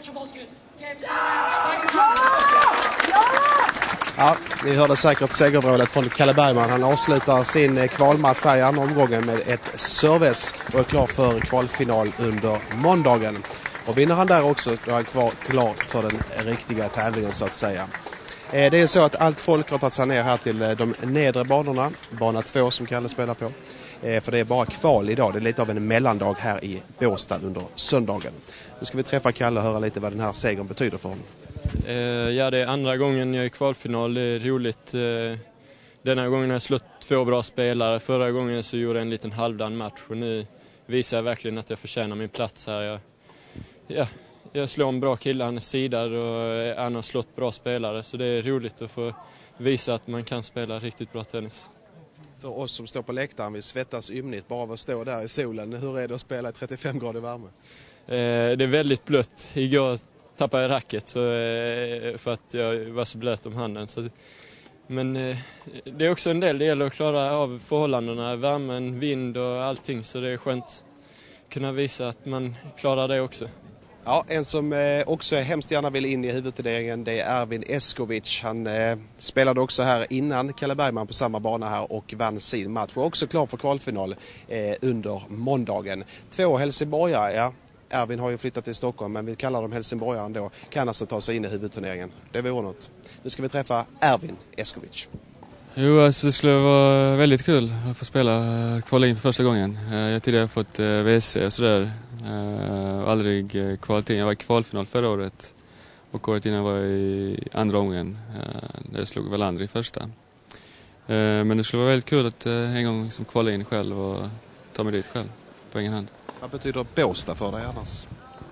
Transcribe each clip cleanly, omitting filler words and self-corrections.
Ja, ni hörde säkert segervrålet från Kalle Bergman. Han avslutar sin kvalmatch här i andra omgången med ett service och är klar för kvalfinal under måndagen. Och vinner han där också är han klar för den riktiga tävlingen så att säga. Det är så att allt folk har tagit sig ner här till de nedre banorna, bana 2 som Kalle spelar på. För det är bara kval idag, det är lite av en mellandag här i Båstad under söndagen. Nu ska vi träffa Kalle och höra lite vad den här segern betyder för honom. Ja, det är andra gången jag är i kvalfinal, det är roligt. Denna gången har jag slått 2 bra spelare, förra gången så gjorde jag en liten halvdan match och nu visar jag verkligen att jag förtjänar min plats här. Jag slår en bra kille, han är sidad och han har slått bra spelare så det är roligt att få visa att man kan spela riktigt bra tennis. För oss som står på läktaren, vi svettas ymnigt bara av att stå där i solen. Hur är det att spela i 35 grader värme? Det är väldigt blött. Igår tappade jag racket för att jag var så blöt om handen. Men det är också en del, det gäller att klara av förhållandena, värmen, vind och allting. Så det är skönt att kunna visa att man klarar det också. Ja, en som också hemskt gärna vill in i huvudturneringen, det är Ervin Eskovic. Han spelade också här innan Kalle Bergman på samma bana här och vann sin match. Och också klar för kvalfinal under måndagen. 2 helsingborgare, ja. Ervin har ju flyttat till Stockholm men vi kallar dem helsingborgare ändå. Kan alltså ta sig in i huvudturneringen. Det vore något. Nu ska vi träffa Ervin Eskovic. Jo, alltså det skulle vara väldigt kul att få kvala in för första gången. Jag har tidigare fått WC och sådär. Aldrig kvalat in. Jag var i kvalfinal förra året. Och året innan var jag i andra omgången. Där jag slog väl andra i första. Men det skulle vara väldigt kul att en gång liksom kvala in själv och ta mig dit själv på egen hand. Vad betyder Båstad för dig annars?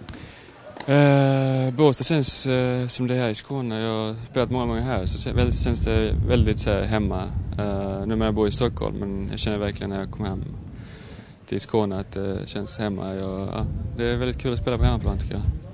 Båstad känns som det här i Skåne. Jag har spelat många gånger här så känns det väldigt så här, hemma. Nu när jag bor i Stockholm men jag känner verkligen när jag kommer hem till Skåne att det känns hemma. Det är väldigt kul att spela på hemmaplan tycker jag.